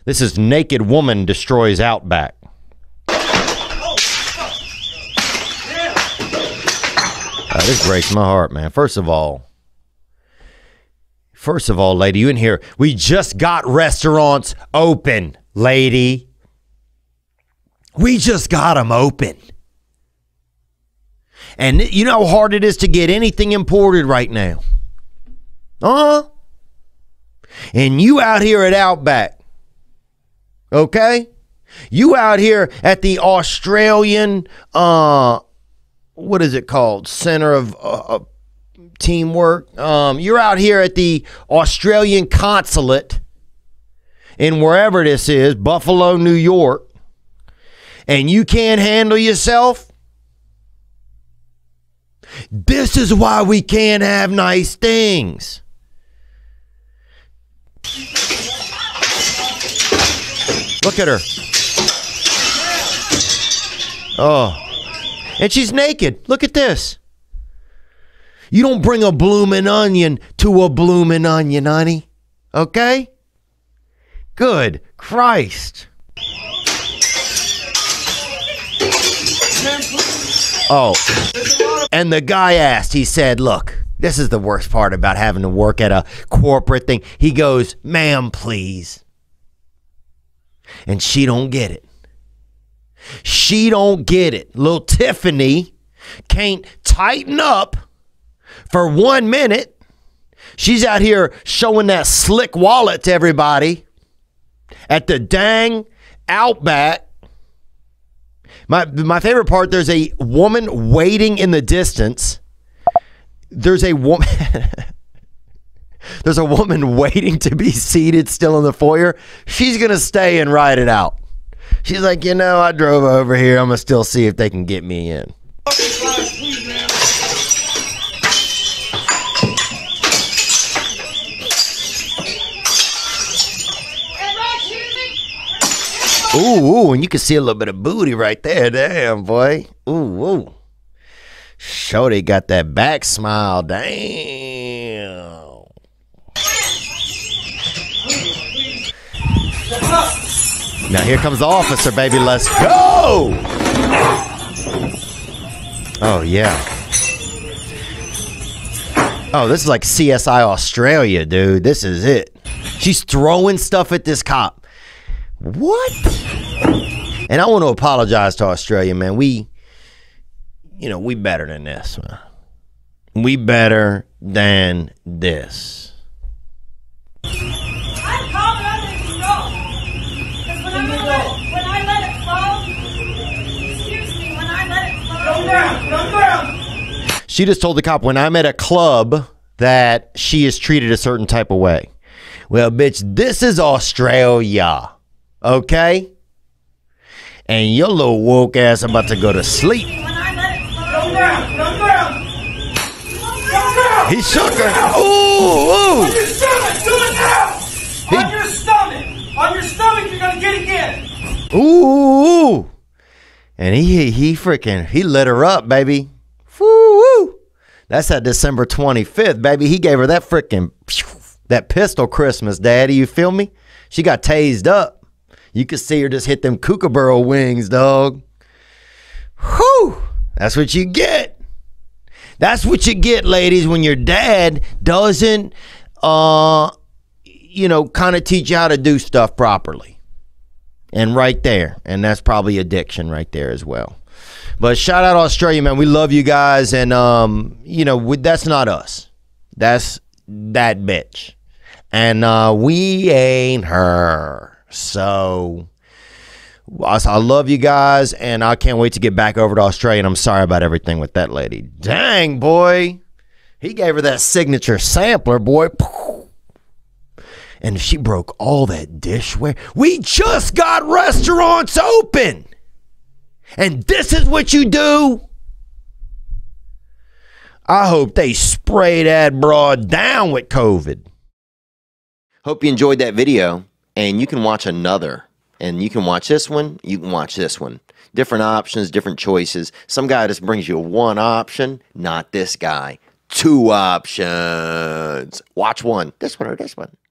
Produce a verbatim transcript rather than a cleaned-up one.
This is naked woman destroys Outback. Uh, this breaks my heart, man. First of all, first of all, lady, you in here? We just got restaurants open, lady. We just got them open. And you know how hard it is to get anything imported right now. Uh-huh. And you out here at Outback, okay? You out here at the Australian, uh, what is it called? Center of uh, Teamwork. Um, you're out here at the Australian consulate in wherever this is, Buffalo, New York, and you can't handle yourself. This is why we can't have nice things. Look at her. Oh. And she's naked. Look at this. You don't bring a bloomin' onion to a bloomin' onion, honey. Okay? Good Christ. Oh. And the guy asked, he said, look, this is the worst part about having to work at a corporate thing. He goes, ma'am, please. And she don't get it. She don't get it. Little Tiffany can't tighten up for one minute. She's out here showing that slick wallet to everybody at the dang Outback. My, my favorite part, there's a woman waiting in the distance. There's a woman... There's a woman waiting to be seated still in the foyer. She's going to stay and ride it out. She's like, you know, I drove over here. I'm going to still see if they can get me in. Ooh, ooh, and you can see a little bit of booty right there. Damn, boy. Ooh, ooh. Shorty got that back smile. Damn. Now here comes the officer, baby. Let's go. Oh, yeah. Oh, this is like C S I Australia, dude. This is it. She's throwing stuff at this cop. What? And I want to apologize to Australia, man. We, you know, we better than this, man. We better than this. She just told the cop, when I'm at a club, that she is treated a certain type of way. Well, bitch, this is Australia, okay? And your little woke ass about to go to sleep. He shook her. Ooh, ooh. On your stomach, do it now. He, on your stomach. On your stomach, you're going to get again. Ooh, ooh. And he, he freaking, he lit her up, baby. Woo-woo. That's that December twenty-fifth, baby. He gave her that freaking, that pistol Christmas, daddy. You feel me? She got tased up. You could see her just hit them kookaburra wings, dog. Whew. That's what you get. That's what you get, ladies, when your dad doesn't, uh, you know, kind of teach you how to do stuff properly. And right there. And that's probably addiction right there as well. But shout out Australia, man. We love you guys. And, um, you know, we, that's not us. That's that bitch. And uh, we ain't her. So I love you guys. And I can't wait to get back over to Australia. And I'm sorry about everything with that lady. Dang, boy. He gave her that signature sampler, boy. And she broke all that dishware. We just got restaurants open. And this is what you do? I hope they spray that broad down with COVID. Hope you enjoyed that video. And you can watch another. And you can watch this one. You can watch this one. Different options, different choices. Some guy just brings you one option. Not this guy. Two options. Watch one. This one or this one.